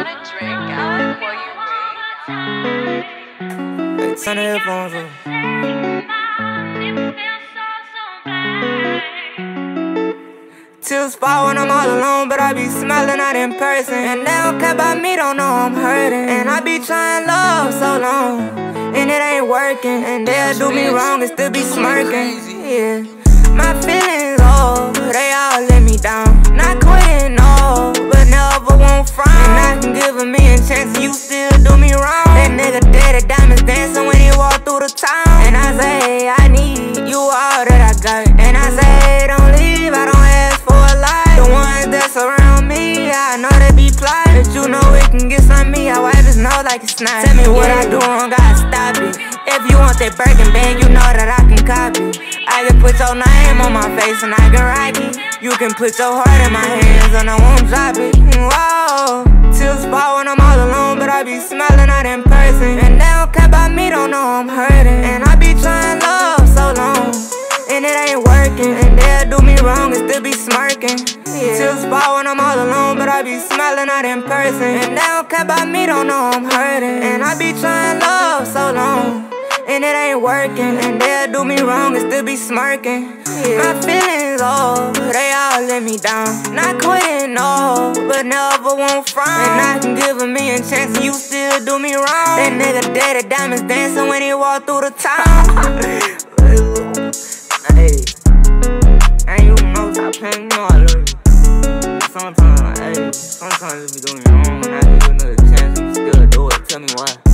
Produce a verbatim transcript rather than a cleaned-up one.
want a drink, I'll pour you wait. Hey, turn the headphones on. Till spot when I'm all alone, but I be smiling out in person. And they don't care about me, don't know I'm hurting. And I be trying love so long, and it ain't working. And they'll do me wrong and still be smirking. Yeah, my feelings, oh, they all let me down. Not quitting, no, but never won't frown. And I can give a million chances, you still do me wrong. That nigga dead, diamonds dancing when he walk through the town. And I say, I need you all that I got. And I say, don't leave, I don't ask for a lot. The ones that surround me, I know they be plotting. But you know it can get some me, I wipe his nose like it's not. Tell me what I do wrong, gotta stop it. If you want that Birkin bag, you know that I can copy. I can put your name on my face and I can rock it. You can put your heart in my hands and I won't drop it. Whoa, till spot when I'm all alone, but I be smiling out in person. And they don't care about me, don't know I'm hurting. And I be trying love so long, and it ain't working. And they'll do me wrong and still be smirking. Yeah. Till spot when I'm all alone, but I be smiling out in person. And they don't care about me, don't know I'm hurting. And I be trying love so long, and it ain't working. And they'll do me wrong and still be smirking. Yeah. My feelings, oh, they all let me down. Not quitting, no, but never won't frown. And I can give a million chances, you still do me wrong. That nigga dead, diamonds dancing when he walk through the town. Hey, ain't you know, stop playing, you know I love you. Sometimes, hey, sometimes you be doing me wrong, and I give you another chance and you still do it. Tell me why.